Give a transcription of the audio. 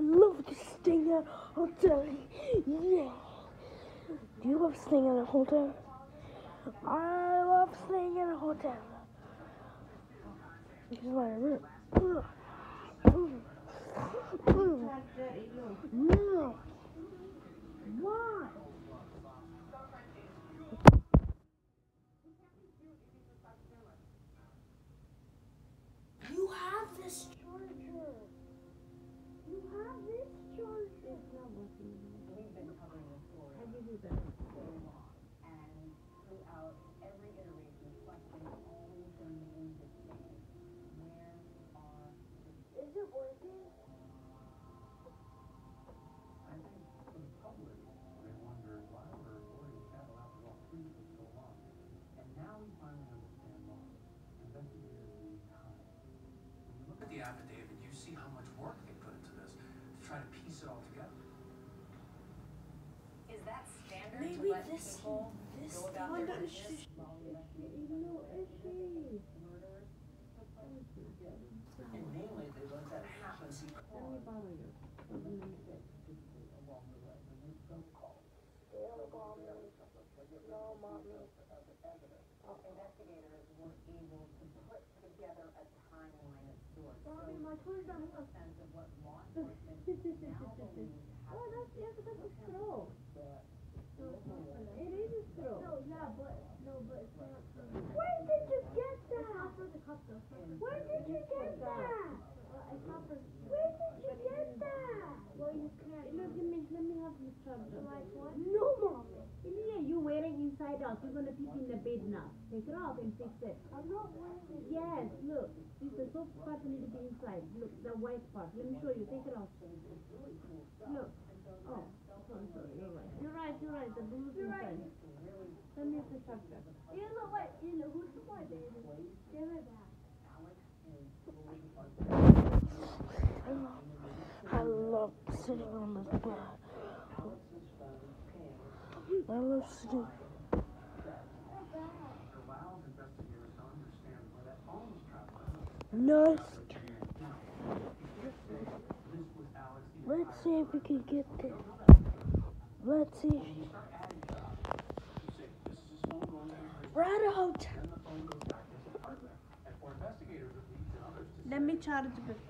love to stay at a hotel. Yeah. Do you love staying at a hotel? I love staying at a hotel. This is my room. No. Why? You have this charger. You have this charger. It's not working. We've been covering this story. How do you do that? So long. And throughout every iteration, the question always remains the same. Where are the... Is it working? I think for the public, they wonder why were avoiding cattle after all three for so long. And now we finally understand why. Investigators need time. When you look at the affidavit, you see how much work they put into this to try to piece it all together. Is that standard Maybe to let this people go about their business? And mainly, they let that happen. Let me borrow yours. Along the way, when you phone calls. No, mommy. Investigators were able to put together a timeline of sorts. Mommy, my toy's not A sense of what law enforcement now believes Oh, that's a straw. It is a straw. No, yeah, but it's not for me. Where did you get that? It's not for the cup though. Where did you get that? It's not for... Where did you get that? Well, you can't. Look, let me have this charger. Like what? No, mommy. Ilya, you wearing inside out. You're gonna pee in the bed now. Take it off and fix it. I'm not wearing it. Yes, look. The soft part need to be inside. Look, the white part. Let me show you. Take it off. Look. Oh, sorry. You're right. The blue's inside. Let me have the charger. Ella, who's the boy, baby? Give it back. I love sitting on this bed. I love sitting. Allows investigators to understand where that phone was traveling. No. This was Alex. Let's see if we can get this. Let's see. We're at a hotel. Then the phone goes back to his apartment. And for investigators, it leads to others to Let me charge it.